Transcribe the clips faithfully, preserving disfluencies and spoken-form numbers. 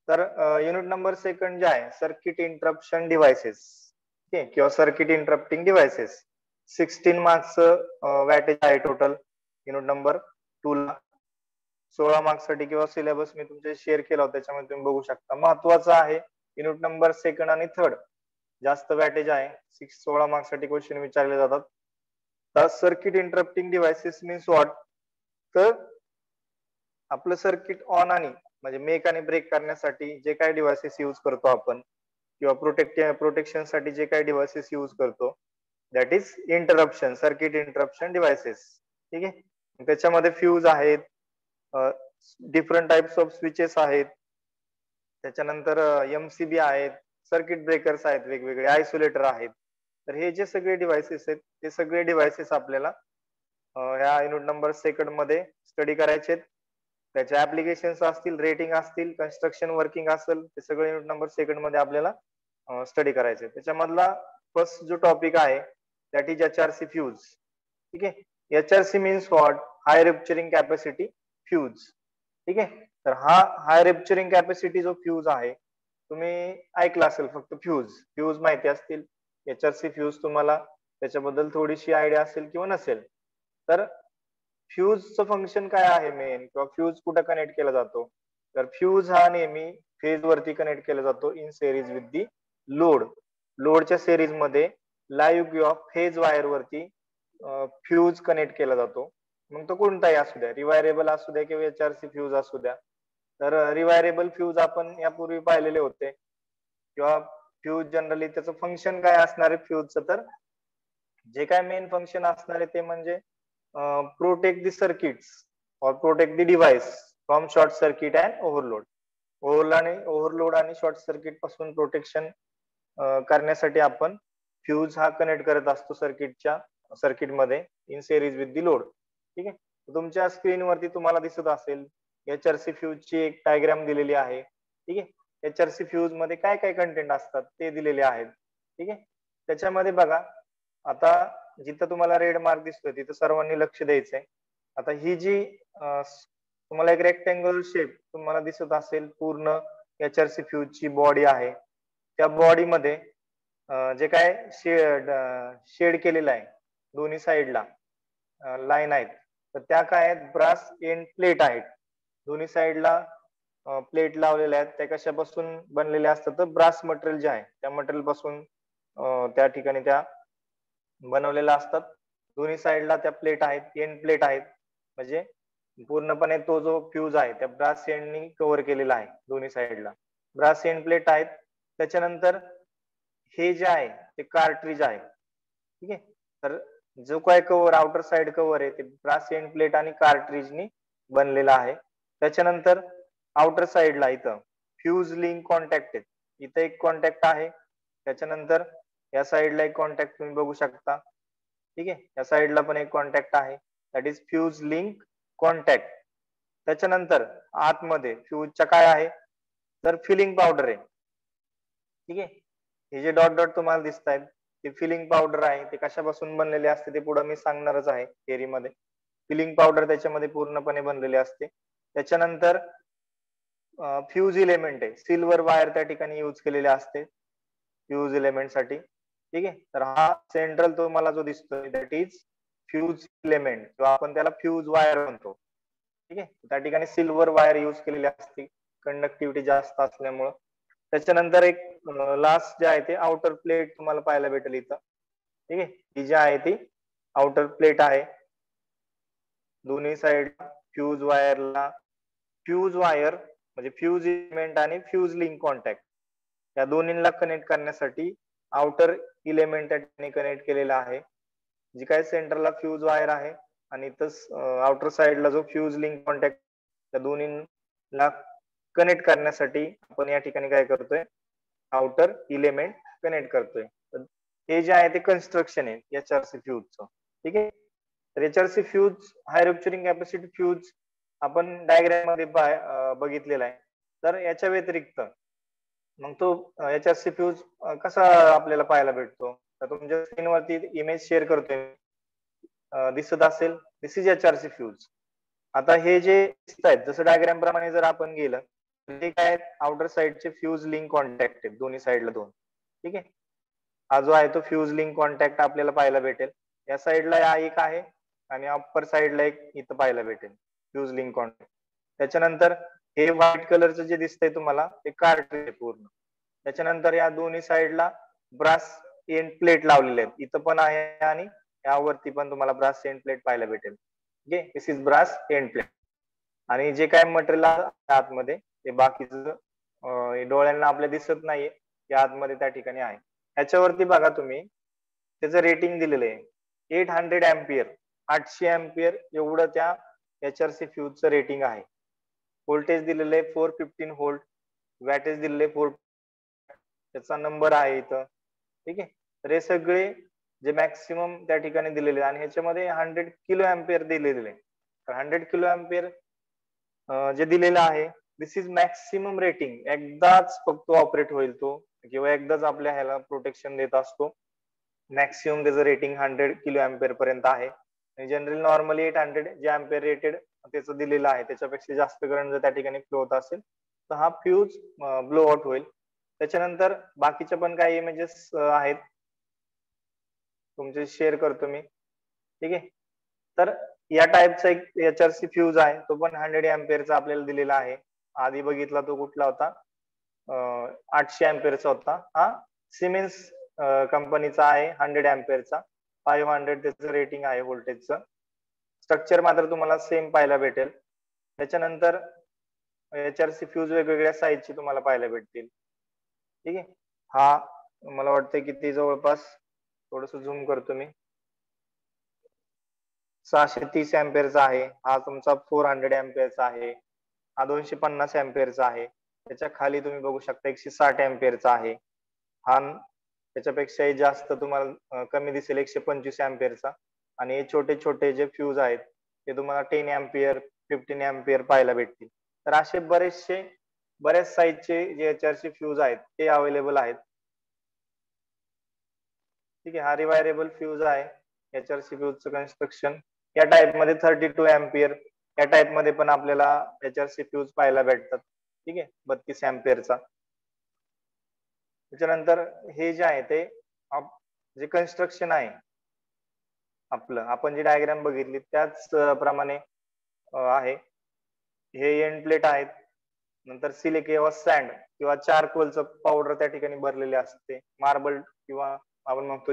तर unit number second जे आहे सर्किट इंटरप्शन डिव्हाइसेस, ठीक किंवा सर्किट इंटरप्टिंग डिव्हाइसेस, सिक्स्टीन मार्क्सचं वॅटेज आहे टोटल युनिट नंबर टू ला. सोळा मार्क्स साठी किंवा सिलेबस मी तुमचे शेअर केला होता, त्याच्यामध्ये तुम्ही बघू शकता. महत्वाचं आहे युनिट नंबर सेकंड आणि थर्ड जास्त वॅटेज आहे. सिक्स सोळा मार्क्स साठी क्वेश्चन विचारले जातात. तर circuit interrupting devices means what, तर आपलं सर्किट ऑन आणि म्हणजे मेक आणि ब्रेक करण्यासाठी जे काही डिव्हाइसेस यूज करतो आपण किंवा प्रोटेक्ट प्रोटेक्शन साठी जे काही डिव्हाइसेस यूज करतो that is interruption, circuit interruption devices. ठीक आहे. त्याच्यामध्ये फ्यूज आहेत, डिफरंट टाइप्स ऑफ स्विचेस आहेत, त्याच्यानंतर एमसीबी आहेत, सर्किट ब्रेकर्स आहेत, वेगवेगळे आयसोलेटर आहेत. तर हे जे सगळे डिव्हाइसेस आहेत ते सगळे डिव्हाइसेस आपल्याला ह्या युनिट नंबर सेकंड मध्ये स्टडी करायचे. त्याचे ऍप्लिकेशन्स असतील, रेटिंग असतील, कन्स्ट्रक्शन वर्किंग असेल, ते सगळे युनिट नंबर सेकंड मध्ये आपल्याला स्टडी करायचे. त्याच्यामधला फर्स्ट जो टॉपिक आहे दॅट इज एचआरसी फ्यूज. ठीक आहे. HRC means what, high rupturing capacity fuse. ठीक आहे. तर हा हाय रप्चरिंग कॅपॅसिटी जो फ्यूज आहे तुम्ही ऐकला असेल, फक्त फ्यूज फ्यूज माहिती असतील. एचआरसी फ्यूज तुम्हाला त्याच्याबद्दल थोडीशी आयडिया असेल किंवा नसेल. तर फ्यूजचं फंक्शन काय आहे मेन, किंवा फ्यूज कुठे कनेक्ट केला जातो, तर फ्यूज हा नेहमी फेज वरती कनेक्ट केला जातो in series with the load. लोडच्या सिरीज मध्ये लाईव्ह किंवा फेज वायर वरती फ्यूज कनेक्ट केला जातो. मग तो कोणताही असू द्या, रिवायरेबल असू द्या किंवा एचआरसी फ्यूज असू द्या. तर रिवायरेबल फ्यूज आपण यापूर्वी पाहिलेले होते, किंवा फ्यूज जनरली त्याचं फंक्शन काय असणार आहे फ्यूजचं, तर जे काय मेन फंक्शन असणार आहे ते म्हणजे प्रोटेक्ट दी सर्किट्स और protect the device from short circuit and overload. Overload आणि ओव्हरलोड आणि शॉर्ट सर्किट पासून प्रोटेक्शन करण्यासाठी आपण फ्यूज हा कनेक्ट करत असतो सर्किटच्या सर्किट मध्ये in series with the load. ठीक आहे. तुमच्या स्क्रीनवरती तुम्हाला दिसत असेल एचआरसी फ्यूज ची एक डायग्राम दिलेली आहे. ठीक आहे. एचआरसी फ्यूज मध्ये काय काय कंटेंट असतात ते दिलेले आहेत. ठीक आहे. त्याच्यामध्ये बघा, आता जिथं तुम्हाला रेड मार्क दिसतोय तिथं सर्वांनी लक्ष द्यायचंय. आता ही जी तुम्हाला एक रेक्टँगल शेप तुम्हाला दिसत असेल, पूर्ण एचआरसी फ्यूज ची बॉडी आहे. त्या बॉडी मध्ये जे काय शेड शेड केलेलं आहे दोन्ही साईडला लाईन आहेत, तर त्या काय आहेत, ब्रास एंड प्लेट आहेत. दोन्ही साईडला प्लेट लावलेल्या आहेत. त्या कशापासून बनलेल्या असतात, तर ब्रास मटेरियल जे आहे त्या मटेरियल पासून त्या ठिकाणी त्या बनवलेल्या असतात. दोन्ही साईडला त्या प्लेट आहेत, एंड प्लेट आहेत, म्हणजे पूर्णपणे तो जो फ्यूज आहे त्या ब्रास एंडनी कव्हर केलेला आहे. दोन्ही साईडला ब्रास एंड प्लेट आहेत. त्याच्यानंतर हे जे आहे ते कार्ट्रिज आहे. ठीक आहे. तर जो काय कव्हर आउटर साइड कव्हर आहे ते ब्रास एंड प्लेट आणि कार्ट्रिजनी बनलेला आहे. त्याच्यानंतर आउटर साइडला इथं फ्यूज लिंक कॉन्टॅक्ट आहे, इथं एक कॉन्टॅक्ट आहे. त्याच्यानंतर या साइडला एक कॉन्टॅक्ट तुम्ही बघू शकता. ठीक आहे. या साइडला पण एक कॉन्टॅक्ट आहे, that is fuse link contact. त्याच्यानंतर आतमध्ये फ्यूजच्या काय आहे, तर फिलिंग पावडर आहे. ठीक आहे. हे जे डॉट डॉट तुम्हाला दिसत आहेत ते फिलिंग पावडर आहे. ते कशापासून बनलेले असते ते पुढे मी सांगणारच आहे थेअरी मध्ये. फिलिंग पावडर त्याच्यामध्ये पूर्णपणे बनलेली असते. त्याच्यानंतर फ्यूज इलेमेंट आहे, सिल्वर वायर त्या ठिकाणी यूज केलेले असते फ्यूज इलेमेंट साठी. ठीक आहे. तर हा सेंट्रल तो मला जो दिसतोय दॅट इज फ्यूज इलेमेंट, किंवा आपण त्याला फ्यूज वायर म्हणतो. ठीक आहे. त्या ठिकाणी सिल्वर वायर यूज केलेली असते कंडक्टिव्हिटी जास्त असल्यामुळं. त्याच्यानंतर एक लास्ट जे आहे ते आउटर प्लेट तुम्हाला पाहायला भेटेल इथं. ठीक आहे. ही जी आहे ती आउटर प्लेट आहे. दोन्ही साइड फ्यूज वायरला फ्यूज वायर म्हणजे फ्यूज इलेमेंट आणि फ्यूज लिंक कॉन्टॅक्ट या दोन्हीला कनेक्ट करण्यासाठी आउटर इलेमेंट कनेक्ट केलेला आहे. जी काय सेंटरला फ्यूज वायर आहे आणि इथं आउटर साइडला जो फ्यूज लिंक कॉन्टॅक्ट, त्या दोन्हीला कनेक्ट करण्यासाठी आपण या ठिकाणी काय करतोय, आउटर इलेमेंट कनेक्ट करतोय. हे जे आहे ते कन्स्ट्रक्शन आहे एचआरसी फ्यूजचं. ठीक आहे. तर HRC fuse high rupturing capacity fuse आपण डायग्राम मध्ये बघितलेला आहे. तर याच्या व्यतिरिक्त मग तो एचआरसी फ्यूज कसा आपल्याला पाहायला भेटतो, तर तुमच्या स्क्रीनवरती इमेज शेअर करतोय, दिसत असेल, दिस इज एचआरसी फ्यूज. आता हे जे दिसत आहेत जसं डायग्राम प्रमाणे जर आपण गेलं जे काय आउटर साइडचे फ्यूज लिंक कॉन्टॅक्ट आहेत दोन्ही साइडला दोन. ठीक आहे. हा जो आहे तो फ्यूज लिंक कॉन्टॅक्ट आपल्याला पाहायला भेटेल. या साइडला हा एक आहे आणि अप्पर साइडला एक इथं पाहायला भेटेल फ्यूज लिंक कॉन्टॅक्ट. त्याच्यानंतर हे व्हाईट कलरचं जे दिसतंय तुम्हाला ते कार्ट्रिज आहे पूर्ण. त्याच्यानंतर या दोन्ही साइडला ब्रास एंड प्लेट लावलेले आहेत. इथं पण आहे आणि यावरती पण तुम्हाला ब्रास एंड प्लेट पाहायला भेटेल. Okay, this is brass end plate. आणि जे काय मटेरियल आतमध्ये ते बाकीचं डोळ्यांना आपल्या दिसत नाहीये, ते आतमध्ये त्या ठिकाणी आहे. ह्याच्यावरती बघा तुम्ही त्याचं रेटिंग दिलेलं आहे एट हंड्रेड अँपियर, आठशे अँपियर एवढं त्या एचआरसी फ्यूजचं रेटिंग आहे. व्होल्टेज दिलेलं आहे फोर फिफ्टीन व्होल्ट, वॅटेज दिलेले फोर, त्याचा नंबर आहे इथं. ठीक आहे. तर हे सगळे जे मॅक्सिमम त्या ठिकाणी दिलेले आणि ह्याच्यामध्ये हंड्रेड किलो अँपियर दिलेले आहे. तर हंड्रेड किलो अँपियर जे दिलेलं आहे दिस इज मॅक्सिमम रेटिंग. एकदाच फक्त ऑपरेट होईल तो किंवा एकदाच आपल्या ह्याला प्रोटेक्शन देत असतो. मॅक्सिमम त्याचं रेटिंग हंड्रेड किलो अँपियर पर्यंत आहे. जनरली नॉर्मली एट हंड्रेड जे अँपियर रेटेड त्याचं दिलेलं आहे त्याच्यापेक्षा जास्त करंट जर त्या ठिकाणी फ्लो होत असेल तर हा फ्यूज ब्लो आउट होईल. त्याच्यानंतर बाकीचे पण काही इमेजेस आहेत तुमचे शेअर करतो मी. ठीक आहे. तर या टाईपचा एक एचआरसी फ्यूज आहे, तो पण हंड्रेड अँपियरचा आपल्याला दिलेला आहे. आधी बघितला तो कुठला होता, आठशे अँपियरचा होता. हा सिमेन्स कंपनीचा आहे हंड्रेड अँपियरचा, फाईव्ह हंड्रेड त्याचं रेटिंग आहे व्होल्टेजचं. स्ट्रक्चर मात्र तुम्हाला सेम पाहायला भेटेल. त्याच्यानंतर एचआरसी फ्यूज वेगवेगळ्या साईजची तुम्हाला पाहायला भेटतील. ठीक आहे. हा मला वाटतं की ते जवळपास थोडस झूम करतो मी, सहाशे तीस अँपियरचा आहे. हा तुमचा फोर हंड्रेड अँपियरचा आहे. हा दोनशे पन्नास अँपियरचा आहे. त्याच्या खाली तुम्ही बघू शकता एकशे साठ अँपियरचा आहे. हा त्याच्यापेक्षाही जास्त तुम्हाला कमी दिसेल एकशे पंचवीस अँपियरचा. आणि हे छोटे छोटे जे फ्यूज आहेत ते तुम्हाला टेन अँपियर, फिफ्टीन अँपियर पाहायला भेटतील. तर असे बरेचसे बऱ्याच साईजचे जे एचआरसी फ्यूज आहेत ते अवेलेबल आहेत. ठीक आहे. हा रिवायरेबल फ्यूज आहे एचआरसी फ्यूजचं कन्स्ट्रक्शन. या टाइप मध्ये थर्टी टू अँपियर या टाइप मध्ये पण आपल्याला एचआरसी फ्यूज पाहायला भेटतात. ठीक आहे, बत्तीस अँपियरचा. त्याच्यानंतर हे जे आहे ते जे कन्स्ट्रक्शन आहे आपलं, आपण जी डायग्राम बघितली त्याच प्रमाणे आहे. हे एंड प्लेट आहेत. नंतर सिलिक किंवा सँड किंवा चारकोलचं पावडर त्या ठिकाणी भरलेले असते. मार्बल किंवा आपण म्हणतो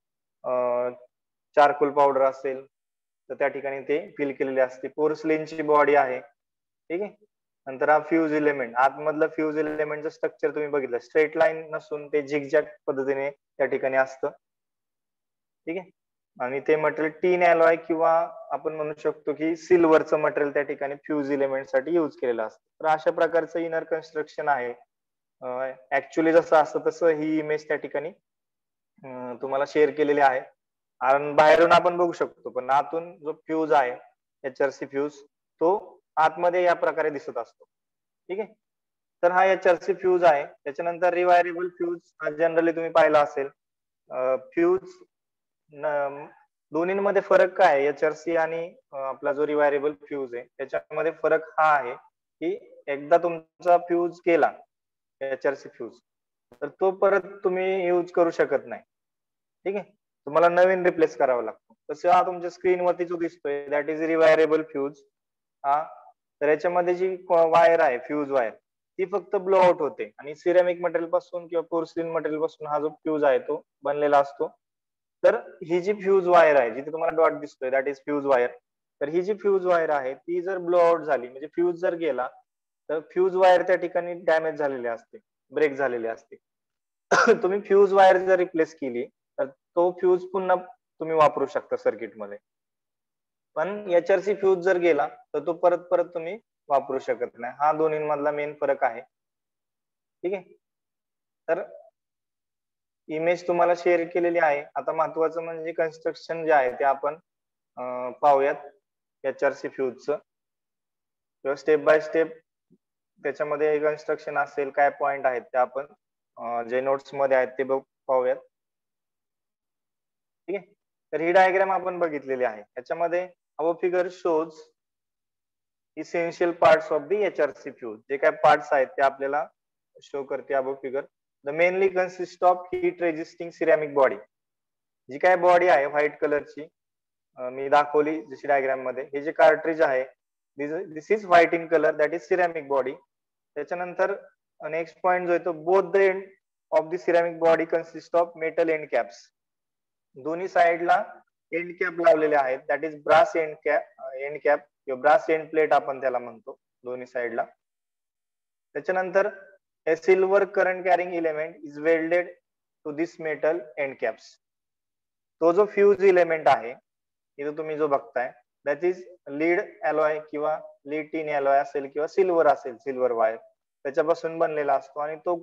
चारकोल पावडर असेल तर त्या ठिकाणी ते फिल केलेले असते. पोर्सलेनची बॉडी आहे. ठीक आहे. नंतर हा फ्यूज एलिमेंट, आतमधलं फ्यूज एलिमेंटचं स्ट्रक्चर तुम्ही बघितलं, स्ट्रेट लाईन नसून ते झिगझॅग पद्धतीने त्या ठिकाणी असतं. ठीक आहे. आणि ते मटेरियल टीन अलॉय किंवा आपण म्हणू शकतो की सिल्वरचं मटेरियल त्या ठिकाणी फ्यूज एलिमेंट साठी युज केलेलं असतं. तर अशा प्रकारचं इनर कन्स्ट्रक्शन आहे. ऍक्च्युअली जसं असतं तसं ही इमेज त्या ठिकाणी तुम्हाला शेअर केलेली आहे. आणि बाहेरून आपण बघू शकतो पण आतून जो फ्यूज आहे एचआरसी फ्यूज तो आतमध्ये या प्रकारे दिसत असतो. ठीक आहे. तर हा एचआरसी फ्यूज आहे. त्याच्यानंतर रिवायरेबल फ्यूज जनरली तुम्ही पाहिला असेल. फ्यूज दोन्हीमध्ये फरक काय आहे, एचआरसी आणि आपला जो रिवायरेबल फ्यूज आहे त्याच्यामध्ये फरक हा आहे की एकदा तुमचा फ्यूज गेला एचआरसी फ्यूज तर तो परत तुम्ही युज करू शकत नाही. ठीक आहे. तुम्हाला नवीन रिप्लेस करावा लागतो. तसं हा तुमच्या स्क्रीनवरती जो दिसतोय दॅट इज रिवायरेबल फ्यूज. हा तर याच्यामध्ये जी वायर आहे फ्यूज वायर ती फक्त ब्लो आउट होते आणि सिरेमिक मटेरियल पासून किंवा पोर्सिलिन मटेरियल पासून हा जो फ्यूज आहे तो बनलेला असतो. तर ही जी फ्यूज वायर आहे जिथे तुम्हाला डॉट दिसतोय दॅट इज फ्यूज वायर. तर ही जी फ्यूज वायर आहे ती जर ब्लो आउट झाली म्हणजे फ्यूज जर गेला तर फ्यूज वायर त्या ठिकाणी डॅमेज झालेली असते, ब्रेक झालेली असते. तुम्ही फ्यूज वायर जर रिप्लेस केली तर तो फ्यूज पुन्हा तुम्ही वापरू शकता सर्किट मध्ये. पण एचआरसी फ्यूज जर गेला तर तो परत परत तुम्ही वापरू शकत नाही. हा दोन्हीमधला मेन फरक आहे. ठीक आहे. तर इमेज तुम्हाला शेअर केलेली आहे. आता महत्वाचं म्हणजे कन्स्ट्रक्शन जे आहे ते आपण पाहूयात एचआरसी फ्यूजचं किंवा स्टेप बाय स्टेप त्याच्यामध्ये कन्स्ट्रक्शन असेल, काय पॉइंट आहेत ते आपण जे नोट्स मध्ये आहेत ते बघ पाहूयात. ठीक आहे. तर ही डायग्राम आपण बघितलेली आहे. याच्यामध्ये our figure shows essential parts of the HRC fuse. जे काय पार्ट्स आहेत ते आपल्याला शो करते above figure. The mainly consist of heat resisting ceramic body. जी काय बॉडी आहे व्हाईट कलरची मी दाखवली जशी डायग्राम मध्ये. हे जे कार्ट्रिज आहे this is white in colour, that is ceramic body. त्याच्यानंतर नेक्स्ट पॉइंट जो आहे तो both the end of the ceramic body consist of metal end caps. दोन्ही साइडला एंड कॅप लावलेले आहेत, that is brass end cap end cap किंवा brass end plate आपण त्याला म्हणतो दोन्ही साइडला. त्याच्यानंतर a silver current carrying element is welded to this metal end caps. तो जो फ्यूज इलेमेंट आहे इथं तुम्ही जो बघताय दॅट इज लीड अलॉय किंवा लीड टीन अलॉय असेल किंवा सिल्वर असेल, सिल्वर वायर त्याच्यापासून बनलेला असतो आणि तो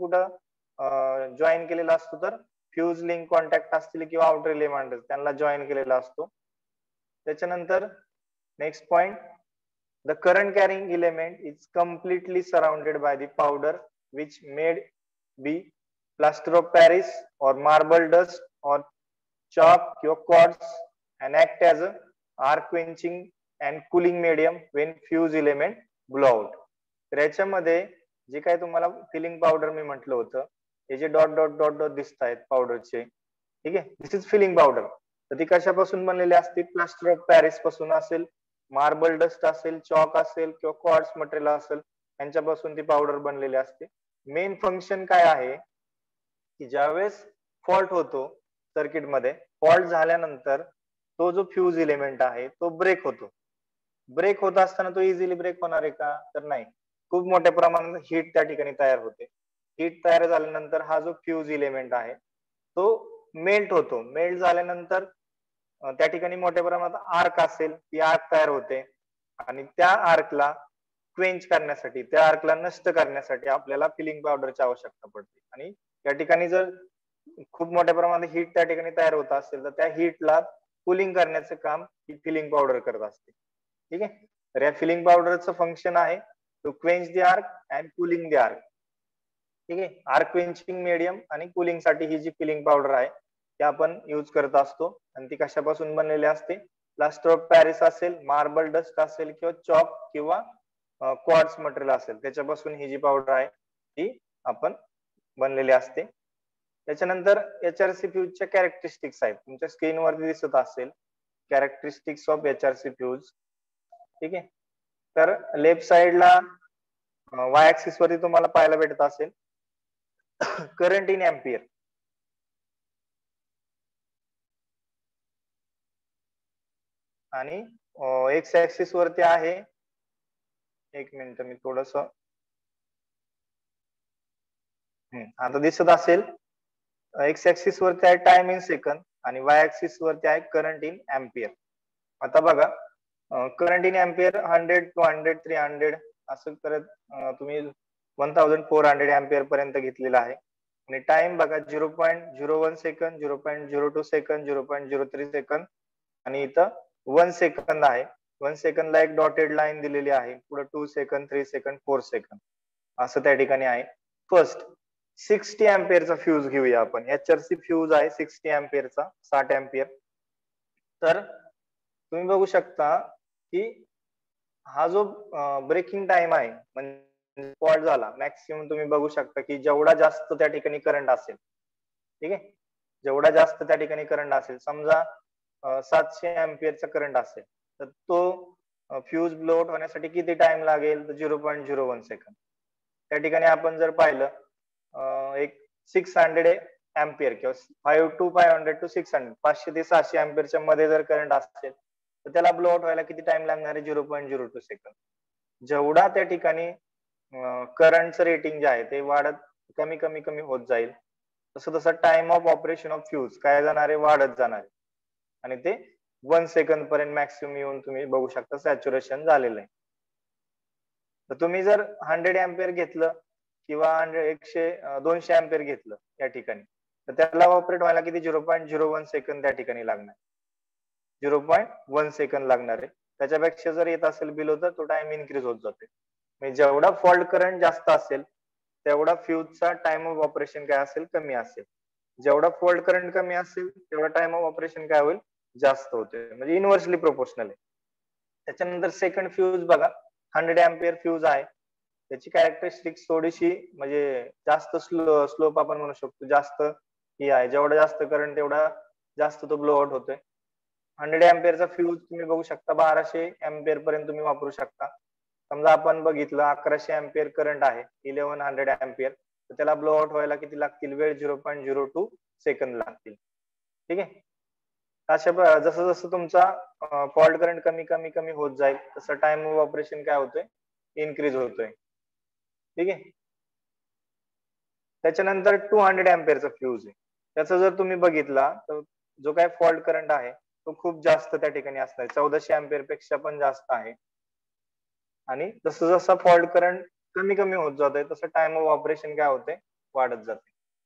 कुठं जॉईन केलेला असतो तर फ्यूज लिंक कॉन्टॅक्ट असतील किंवा आउटर एलिमेंट त्यांना जॉईन केलेला असतो. त्याच्यानंतर next point, the current carrying element is completely surrounded by the powder which may be plaster of Paris or marble dust or chalk or quartz and act as a arc quenching and cooling medium when fuse element blow out. तर याच्यामध्ये जे काय तुम्हाला feeling powder मी म्हटलं होतं हे J dot dot dot dot दिसत आहेत पावडरचे, ठीक आहे, दिस इज फिलिंग पावडर. तर ती कशापासून बनलेली असते? प्लास्टर ऑफ पॅरिस पासून असेल, मार्बल डस्ट असेल, चॉक असेल किंवा क्वार्ट्स मटेरियल असेल यांच्यापासून ती पावडर बनलेली असते. मेन फंक्शन काय आहे की ज्यावेळेस फॉल्ट होतो सर्किट मध्ये, फॉल्ट झाल्यानंतर तो जो फ्यूज एलिमेंट आहे तो ब्रेक होतो. ब्रेक होत असताना तो इझिली ब्रेक होणार आहे का? तर नाही. खूप मोठ्या प्रमाणात हीट त्या ठिकाणी तयार होते. हीट तयार झाल्यानंतर हा जो फ्यूज एलिमेंट आहे तो मेल्ट होतो. मेल्ट झाल्यानंतर त्या ठिकाणी मोठ्या प्रमाणात आर्क असेल, ती आर्क तयार होते आणि त्या आर्कला क्वेंच करण्यासाठी, त्या आर्कला नष्ट करण्यासाठी आपल्याला फिलिंग पावडरची आवश्यकता पडते. आणि त्या ठिकाणी जर खूप मोठ्या प्रमाणात हीट त्या ठिकाणी तयार होत असेल तर त्या हीटला कुलिंग करण्याचं काम ही फिलिंग पावडर करत असते. ठीक आहे. तर या फिलिंग पावडरचं फंक्शन आहे to quench the arc and cooling the arc. ठीक आहे. आर्क क्वेंचिंग मीडियम आणि कुलिंग साठी ही जी फिलिंग पावडर आहे ती आपण युज करत असतो. आणि ती कशापासून बनलेली असते? प्लास्टर ऑफ पॅरिस असेल, मार्बल डस्ट असेल किंवा चॉक किंवा क्वार्ट्स मटेरियल असेल त्याच्यापासून ही जी पावडर आहे ती आपण बनलेली असते. त्याच्यानंतर एचआरसी फ्यूजच्या कॅरेक्टरिस्टिक्स आहेत, तुमच्या स्क्रीनवरती दिसत असेल कॅरेक्टरिस्टिक्स ऑफ एचआरसी फ्यूज. ठीक आहे. तर लेफ्ट साइडला वाय ऍक्सिस वरती तुम्हाला पाहायला भेटत असेल करंट इन एम्पियर. आणि एक्स ऍक्सिस वरती आहे, एक मिनिट मी थोडस आता दिसत असेल, एक्स ऍक्सिस वरती आहे टाइम इन सेकंद आणि वाय ऍक्सिस वरती आहे करंट इन एम्पियर. आता बघा current in ampere hundred two hundred three hundred असं करत तुम्ही one thousand four hundred ampere पर्यंत घेतलेला आहे. आणि टाइम बघा zero point zero one second, zero point zero two second, zero point zero three second आणि इथं वन सेकंद आहे. वन सेकंदला एक डॉटेड लाईन दिलेली आहे, पुढे two second, three second, four second असं त्या ठिकाणी आहे. फर्स्ट सिक्स्टी एम्पियरचा फ्यूज घेऊया आपण. एचआरसी फ्यूज आहे सिक्स्टी एम्पियरचा, साठ एम्पियर. तर तुम्ही बघू शकता की हा जो ब्रेकिंग टाइम आहे म्हणजे फॉल्ट झाला मॅक्सिमम तुम्ही बघू शकता की जेवढा जास्त त्या ठिकाणी करंट असेल, ठीक आहे, जेवढा जास्त त्या ठिकाणी करंट असेल, समजा सातशे एम्पियरचा करंट असेल तर तो फ्यूज ब्लोट होण्यासाठी किती टाइम लागेल? तर zero point zero one second. त्या ठिकाणी आपण जर पाहिलं एक सिक्स हंड्रेड एम्पियर किंवा five two five hundred two six hundred पाचशे ते सहाशे एम्पियरच्या मध्ये जर करंट असेल तर त्याला ब्लो आउट व्हायला किती टाइम लागणार आहे? Zero point zero two second. जेवढा त्या ठिकाणी करंटचं रेटिंग जे आहे ते वाढत कमी कमी कमी होत जाईल तसं तसं time of operation of fuse काय जाणार आहे? वाढत जाणार आहे. आणि ते वन सेकंद पर्यंत मॅक्सिमम येऊन तुम्ही बघू शकता सॅच्युरेशन झालेलं आहे. तर तुम्ही जर हंड्रेड एम्पियर घेतलं किंवा हंड्रेड एकशे दोनशे एम्पियर घेतलं या ठिकाणी तर त्याला ऑपरेट व्हायला किती? Zero point zero one second त्या ठिकाणी लागणार, झिरो पॉईंट वन सेकंद लागणार आहे. त्याच्यापेक्षा जर येत असेल बिलो तर तो टाइम इन्क्रीज होत जाते. म्हणजे जेवढा फॉल्ट करंट जास्त असेल तेवढा फ्यूजचा टाइम ऑफ ऑपरेशन काय असेल? कमी असेल. जेवढा फॉल्ट करंट कमी असेल तेवढा टाइम ऑफ ऑपरेशन काय होईल? जास्त होते. म्हणजे इनव्हर्सली प्रोपोर्शनल आहे. त्याच्यानंतर सेकंड फ्यूज बघा, हंड्रेड अँपिअर फ्यूज आहे, त्याची कॅरेक्टरिस्टिक्स थोडीशी म्हणजे जास्त स्लो स्लोप आपण म्हणू शकतो, जास्त ही आहे. जेवढा जास्त करंट तेवढा जास्त तो ब्लो आउट होतोय. हंड्रेड अँपिअरचा फ्यूज तुम्ही बघू शकता बाराशे अँपिअर पर्यंत तुम्ही वापरू शकता. समजा आपण बघितलं अकराशे अँपिअर करंट आहे, इलेव्हन हंड्रेड अँपिअर, तर त्याला ब्लो आउट व्हायला किती लागतील, वेळ zero point zero two second लागतील. ठीक आहे. अशा जसं जसं तुमचा फॉल्ट करंट कमी कमी कमी होत जाईल तसं टाइम ऑफ ऑपरेशन काय होतोय, इन्क्रीज होतोय. ठीक आहे. त्याच्यानंतर टू हंड्रेड अँपिअरचा फ्यूज आहे. त्याचा जर तुम्ही बघितला तर जो काय फॉल्ट करंट आहे तो खूप जास्त त्या ठिकाणी असणार, चौदाशे अँपिअर पेक्षा पण जास्त आहे. आणि जसं जसं फॉल्ट करंट कमी कमी होत जातोय तसं टाइम ऑफ ऑपरेशन काय होते, वाढत जाते.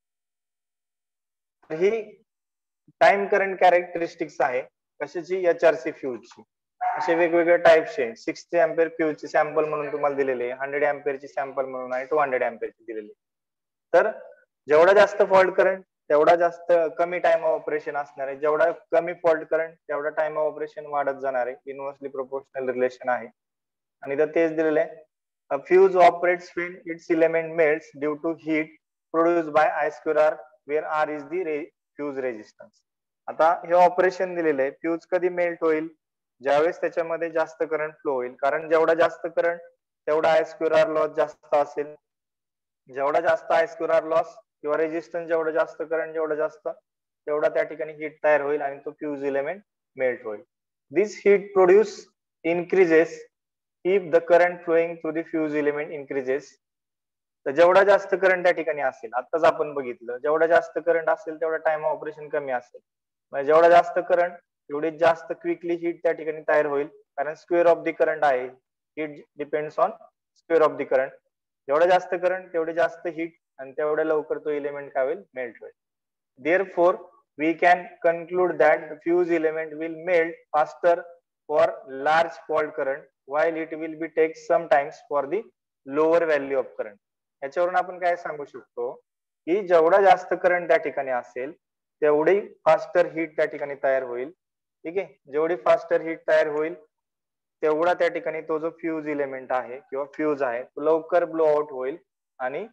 ही टाइम करंट कॅरेक्टरिस्टिक्स आहे कशाची, एचआरसी फ्यूजची. असे वेगवेगळे टाइप्सचे सिक्स्टी अँपिअर फ्यूजचे सॅम्पल म्हणून तुम्हाला दिलेले, हंड्रेड अँपिअरची सॅम्पल म्हणून आहे, टू हंड्रेड अँपिअरची दिलेली. तर जेवढा जास्त फॉल्ट करंट तेवढा जास्त कमी टाइम ऑफ ऑपरेशन असणार आहे, जेवढा कमी फॉल्ट करंट तेवढा टाइम ऑफ ऑपरेशन वाढत जाणार आहे. इनव्हर्सली प्रोपोर्शनल रिलेशन आहे. आणि तर तेच दिलेलं आहे, a fuse operates when its element melts due to heat produced by I square R, where R is the re fuse resistance. आता हे ऑपरेशन दिलेलं आहे, फ्यूज कधी मेल्ट होईल, ज्यावेळेस त्याच्यामध्ये जास्त करंट फ्लो होईल, कारण जेवढा जास्त करंट तेवढा आय स्क्वेअर आर लॉस जास्त असेल. जेवढा जास्त आय स्क्वेअर आर लॉस किंवा रेजिस्टन्स जेवढा जास्त करंट जेवढा जास्त तेवढा त्या ठिकाणी हीट तयार होईल आणि तो फ्यूज एलिमेंट मेल्ट होईल. This heat produce increases if the current flowing through the fuse element increases. तर जेवढा जास्त करंट त्या ठिकाणी असेल, आताच आपण बघितलं, जेवढा जास्त करंट असेल तेवढा टाइम ऑफ ऑपरेशन कमी असेल. म्हणजे जेवढा जास्त करंट तेवढी जास्त क्विकली हीट त्या ठिकाणी तयार होईल, कारण स्क्वेअर ऑफ द करंट आहे, heat depends on square of the current. जेवढा जास्त करंट तेवढे जास्त हीट आणि तेवढ्या लवकर तो एलिमेंट काय होईल, मेल्ट होईल. Therefore we can conclude that the fuse element will melt faster for large fault current while it will be take some times for the lower value of current. याच्यावरून आपण काय सांगू शकतो की जेवढा जास्त करंट त्या ठिकाणी असेल तेवढी फास्टर हीट त्या ठिकाणी तयार होईल. ठीक आहे. जेवढी फास्टर हीट तयार होईल तेवढा त्या ठिकाणी तो जो फ्यूज एलिमेंट आहे किंवा फ्यूज आहे तो लवकर ब्लो आउट होईल. आणि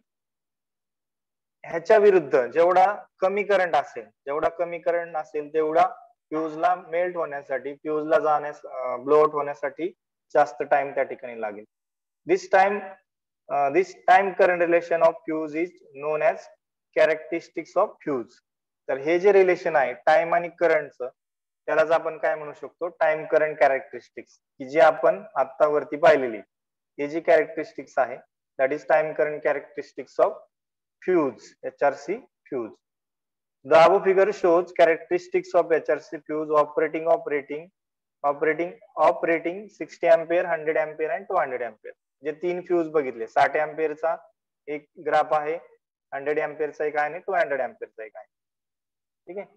ह्याच्या विरुद्ध जेवढा कमी करंट असेल जेवढा कमी करंट असेल तेवढा फ्यूजला मेल्ट होण्यासाठी, फ्यूजला जाण्यास, ब्लो आउट होण्यासाठी जास्त टाइम त्या ठिकाणी लागेल. This time this time current relation of fuse is known as characteristics of fuse. तर हे जे रिलेशन आहे टाइम आणि करंटचं त्यालाच आपण काय म्हणू शकतो, टाइम करंट कॅरेक्टरिस्टिक्स, की जी आपण आता वरती पाहिलेली ही जी कॅरेक्टरिस्टिक्स आहे that is time current characteristics of fuse, H R C fuse. The above figure shows characteristics of H R C fuse operating operating operating operating sixty ampere, hundred ampere and two hundred ampere. जे तीन fuse बघितले, साठ ampere चा एक graph आहे, hundred ampere चा एक आहे आणि टू हंड्रेड ampere चा एक आहे. ठीक आहे.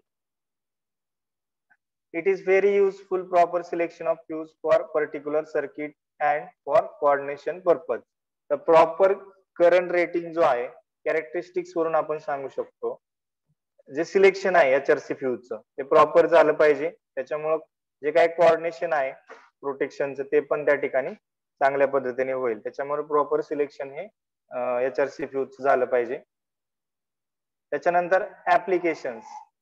It is very useful proper selection of fuse for particular circuit and for coordination purpose. The proper current rating जो आहे कॅरेक्टरिस्टिक्स वरून आपण सांगू शकतो. जे सिलेक्शन आहे एचआरसी फ्यूजचं ते प्रॉपर झालं पाहिजे, त्याच्यामुळं जे काही कोऑर्डिनेशन आहे प्रोटेक्शनचं ते पण त्या ठिकाणी चांगल्या पद्धतीने होईल. त्याच्यामुळे प्रॉपर सिलेक्शन हे एचआरसी फ्यूज झालं पाहिजे. त्याच्यानंतर ऍप्लिकेशन्स.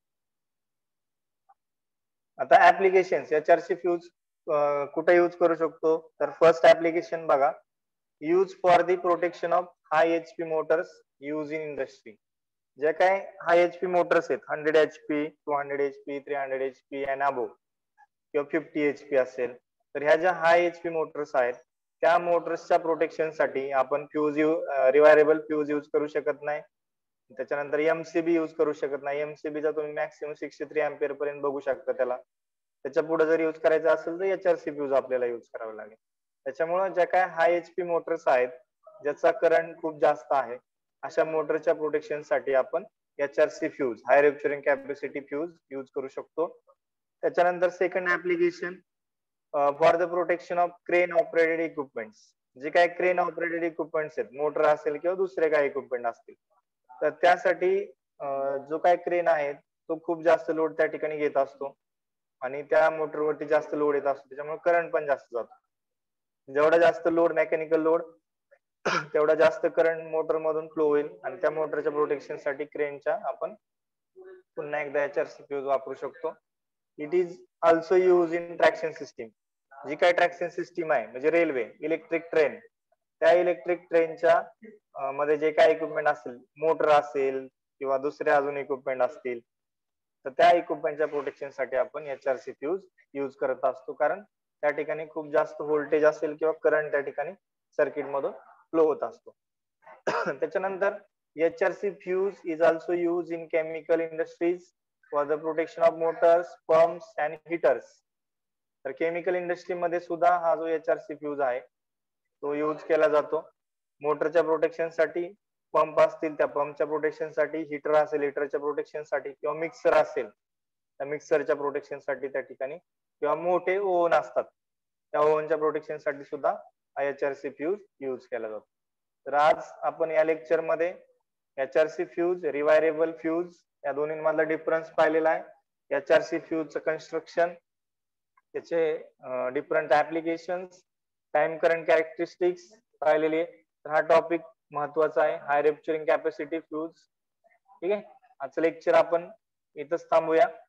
आता ऍप्लिकेशन्स एचआरसी फ्यूज कुठे यूज करू शकतो, तर फर्स्ट ऍप्लिकेशन बघा, use for the protection of high HP motors use in industry. जे काय हाय एचपी मोटर्स आहेत, hundred HP, two hundred HP, three hundred HP and above किंवा फिफ्टी एचपी असेल, तर ह्या ज्या हाय एचपी मोटर्स आहेत त्या मोटर्सच्या प्रोटेक्शन साठी आपण फ्यूज रिवायरेबल फ्यूज यूज करू शकत नाही. त्याच्यानंतर एमसीबी यूज करू शकत नाही. एमसीबीचा तुम्ही मॅक्सिमम सिक्स्टी थ्री अँपिअर पर्यंत बघू शकता त्याला. त्याच्या पुढे जर यूज करायचं असेल तर एचआरसी फ्यूज आपल्याला यूज करावं लागेल. त्याच्यामुळे ज्या काय हाय एचपी मोटर्स आहेत ज्याचा करंट खूप जास्त आहे अशा मोटरच्या प्रोटेक्शन साठी आपण HRC fuse, high rupturing capacity fuse use करू शकतो. त्याच्यानंतर second application for the protection of crane operated equipments. जे काही क्रेन ऑपरेटेड इक्विपमेंट्स आहेत, मोटर असेल किंवा दुसरे काही इक्विपमेंट असतील, तर त्यासाठी जो काही क्रेन आहे तो खूप जास्त लोड त्या ठिकाणी घेत असतो आणि त्या मोटरवरती जास्त लोड येत असतो, त्याच्यामुळे करंट पण जास्त जातो. जेवढा जास्त लोड, मेकॅनिकल लोड, तेवढा जास्त करंट मोटर मधून फ्लो होईल आणि त्या मोटरच्या प्रोटेक्शन साठी क्रेनच्या आपण पुन्हा एकदा एचआरसी फ्यूज वापरू शकतो. It is also use in traction system. जी काय ट्रॅक्शन सिस्टीम आहे म्हणजे रेल्वे, इलेक्ट्रिक ट्रेन, त्या इलेक्ट्रिक ट्रेनच्या मध्ये जे काय इक्विपमेंट असेल, मोटर असेल किंवा दुसरे अजून इक्विपमेंट असतील, तर त्या इक्विपमेंटच्या प्रोटेक्शन साठी आपण एचआरसी फ्यूज यूज करत असतो. कारण त्या ठिकाणी खूप जास्त व्होल्टेज असेल किंवा करंट त्या ठिकाणी सर्किट मधून फ्लो होत असतो. त्याच्यानंतर HRC fuse is also use in chemical industries for the protection of motors, pumps and heaters. तर केमिकल इंडस्ट्री मध्ये सुद्धा हा जो एचआरसी फ्यूज आहे तो यूज केला जातो. मोटरच्या प्रोटेक्शन साठी, पंप असतील त्या पंपच्या प्रोटेक्शन साठी, हिटर असेल हिटरच्या प्रोटेक्शन साठी, किंवा मिक्सर असेल त्या मिक्सरच्या प्रोटेक्शन साठी त्या ठिकाणी, किंवा मोठे ओव्हन असतात त्या ओव्हनच्या प्रोटेक्शन साठी सुद्धा हा एचआरसी फ्यूज यूज केला जातो. तर आज आपण या लेक्चर मध्ये एचआरसी फ्यूज, रिवायरेबल फ्यूज या दोन्हीमधला डिफरन्स पाहिलेला आहे. एचआरसी फ्यूजचं कन्स्ट्रक्शन, त्याचे different application, time current characteristics पाहिलेली आहे. तर हा टॉपिक महत्वाचा आहे, हाय रेप्चरिंग कॅपॅसिटी फ्यूज. ठीक आहे, आजचं लेक्चर आपण इथंच थांबूया.